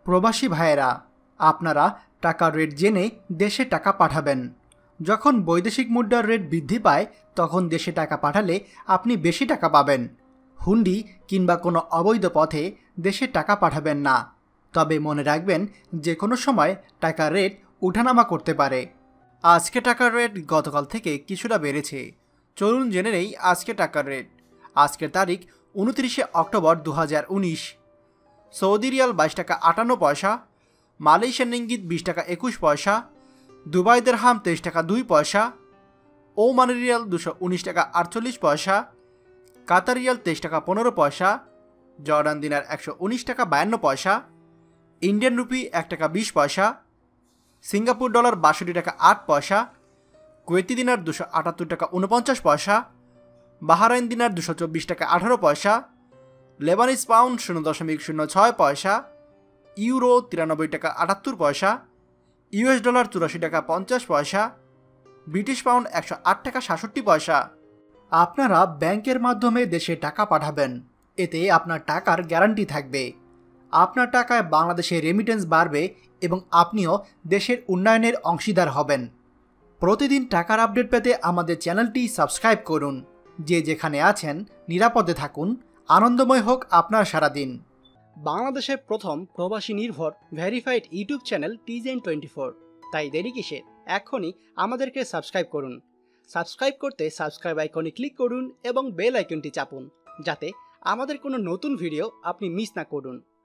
প্রবাসী ভাইয়েরা, আপনারা টাকার রেট জেনে দেশে টাকা পাঠাবেন। যখন বৈদেশিক মুদ্রার রেট বৃদ্ধি পায় তখন দেশে টাকা পাঠালে আপনি বেশি টাকা পাবেন। হুন্ডি কিংবা কোনো অবৈধ পথে দেশে টাকা পাঠাবেন না। তবে মনে রাখবেন, যে কোনো সময় টাকার রেট উঠানামা করতে পারে। আজকে টাকার রেট গতকাল থেকে কিছুটা বেড়েছে। চলুন জেনে নেই আজকে টাকার রেট। আজকের তারিখ 29শে অক্টোবর 2019। সৌদি রিয়াল 22 টাকা 58 পয়সা, মালয়েশিয়ান রিঙ্গিত 20 টাকা 21 পয়সা, দুবাই দিরহাম 23 টাকা 2 পয়সা, ওমানি রিয়াল 219 টাকা 48 পয়সা, কাতার রিয়াল 23 টাকা 15 পয়সা, জর্ডান দিনার 119 টাকা 52 পয়সা, ইন্ডিয়ান রুপি 1 টাকা 20 পয়সা, সিঙ্গাপুর ডলার 62 টাকা 8 পয়সা, কুয়েতি দিনার 278 টাকা 49 পয়সা, বাহারাইন দিনার 224 টাকা 18 পয়সা, লেবানিজ পাউন্ড 0.06 পয়সা, ইউরো 93 টাকা 78 পয়সা, ইউএস ডলার 84 টাকা 50 পয়সা, ব্রিটিশ পাউন্ড 108 টাকা 67 পয়সা। আপনারা ব্যাংকের মাধ্যমে দেশে টাকা পাঠাবেন। এতে আপনার টাকার গ্যারান্টি থাকবে। আপনার টাকায় বাংলাদেশে রেমিটেন্স বাড়বে এবং আপনিও দেশের উন্নয়নের অংশীদার হবেন। প্রতিদিন টাকার আপডেট পেতে আমাদের চ্যানেলটি সাবস্ক্রাইব করুন। যে যেখানে আছেন নিরাপদে থাকুন। আনন্দময় হোক আপনার সারাদিন। বাংলাদেশের প্রথম প্রবাসী নির্ভর ভেরিফাইড ইউটিউব চ্যানেল TJN24। তাই দেরি কিসের? এখনই আমাদেরকে সাবস্ক্রাইব করুন। সাবস্ক্রাইব করতে সাবস্ক্রাইব আইকনে ক্লিক করুন এবং বেল আইকনটি চাপুন, যাতে আমাদের কোনো নতুন ভিডিও আপনি মিস না করুন।